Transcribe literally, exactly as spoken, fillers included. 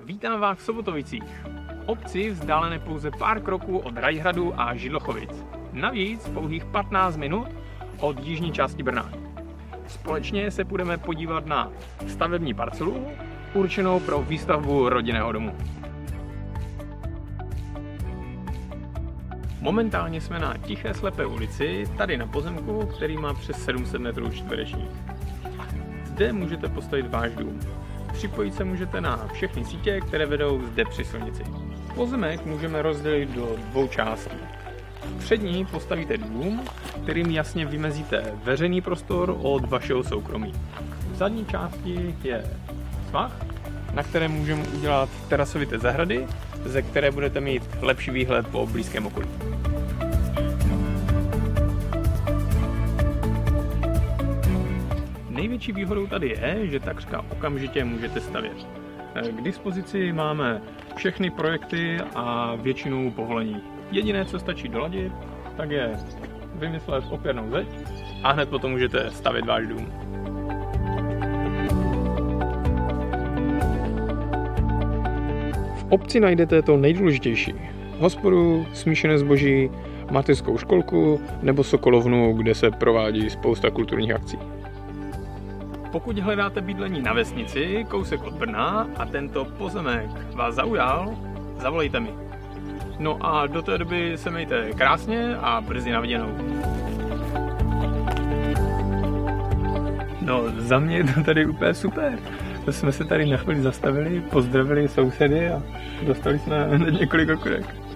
Vítám vás v Sobotovicích, obci vzdálené pouze pár kroků od Rajhradu a Židlochovic. Navíc pouhých patnáct minut od jižní části Brna. Společně se budeme podívat na stavební parcelu určenou pro výstavbu rodinného domu. Momentálně jsme na Tiché slepé ulici, tady na pozemku, který má přes sedm set metrů čtverečních. Zde můžete postavit váš dům. Připojit se můžete na všechny sítě, které vedou zde při silnici. Pozemek můžeme rozdělit do dvou částí. Před ní postavíte dům, kterým jasně vymezíte veřejný prostor od vašeho soukromí. V zadní části je svah, na kterém můžeme udělat terasovité zahrady, ze které budete mít lepší výhled po blízkém okolí. Největší výhodou tady je, že takřka okamžitě můžete stavět. K dispozici máme všechny projekty a většinu povolení. Jediné, co stačí doladit, tak je vymyslet opěrnou zeď a hned potom můžete stavět váš dům. V obci najdete to nejdůležitější. Hospodu, smíšené zboží, mateřskou školku nebo sokolovnu, kde se provádí spousta kulturních akcí. Pokud hledáte bydlení na vesnici, kousek od Brna a tento pozemek vás zaujal, zavolejte mi. No a do té doby se mějte krásně a brzy na viděnou. No, za mě je to tady úplně super. To jsme se tady na chvíli zastavili, pozdravili sousedy a dostali jsme hned několik okurek.